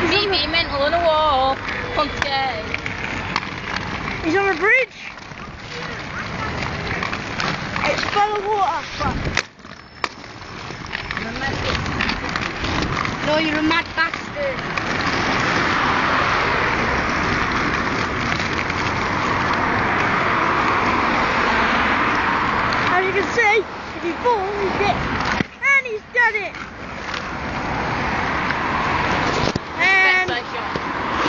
BB men on the wall. Okay. He's on the bridge. It's full of water. I'm a mad bitch. No, you're a mad bastard.